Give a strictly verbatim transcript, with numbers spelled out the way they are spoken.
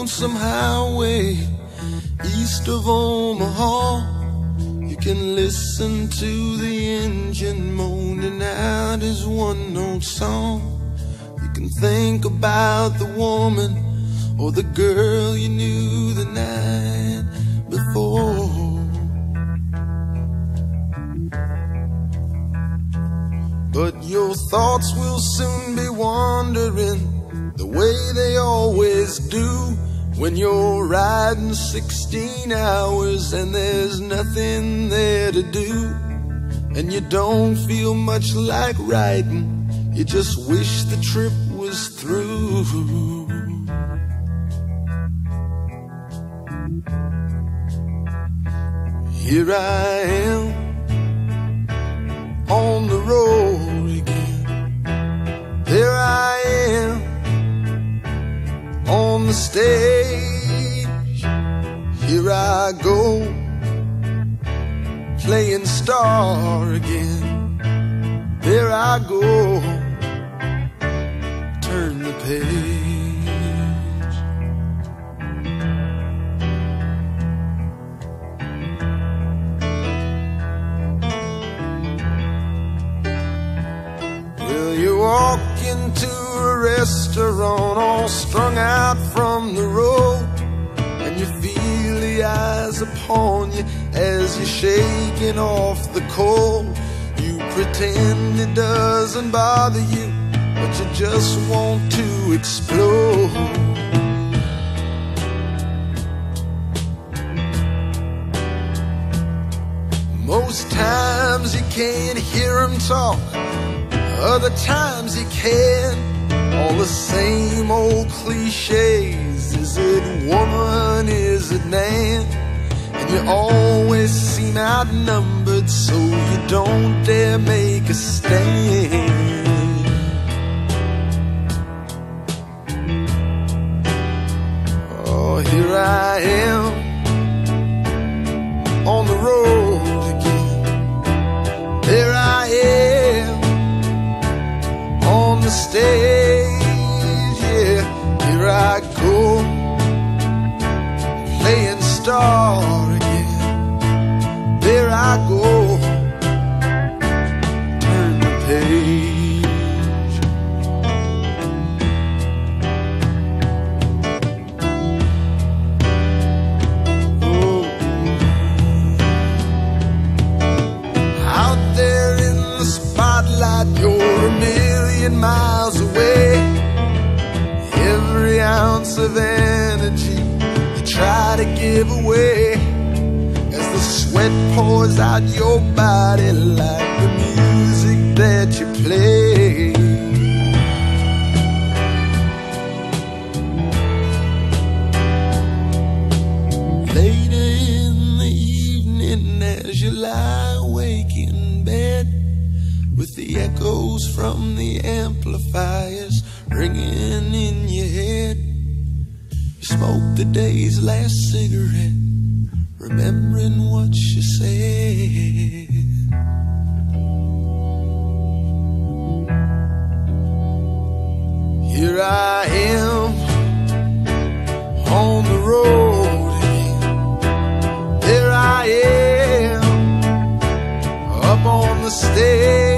lonesome highway east of Omaha. You can listen to the engine moaning out his one-note song. You can think about the woman or the girl you knew the night before. But your thoughts will soon be wandering the way they always do when you're riding sixteen hours and there's nothing there to do, and you don't feel much like riding, you just wish the trip was through. Here I am on the road again. There I am on the stage. Here I go, playing star again. There I go, turn the page. Well, you walk into a restaurant all strung out from the road, and you feel the eyes upon you as you're shaking off the cold. You pretend it doesn't bother you, but you just want to explode. Most times you can't hear them talk, other times you can. All the same old cliches. Is it woman, is it man? And you always seem outnumbered, so you don't dare make a stand. Oh, here I am on the road again. There I am on the stage, yeah. Here I go, playing star again. There I go, turn the page. Oh. Out there in the spotlight, you're a million miles away. Every ounce of energy you try to give away as the sweat pours out your body like the music that you play. Later in the evening as you lie awake in bed, with the echoes from the amplifiers ringing in your head, you smoke the day's last cigarette, remembering what you said. Here I am on the road again. There I am up on the stage.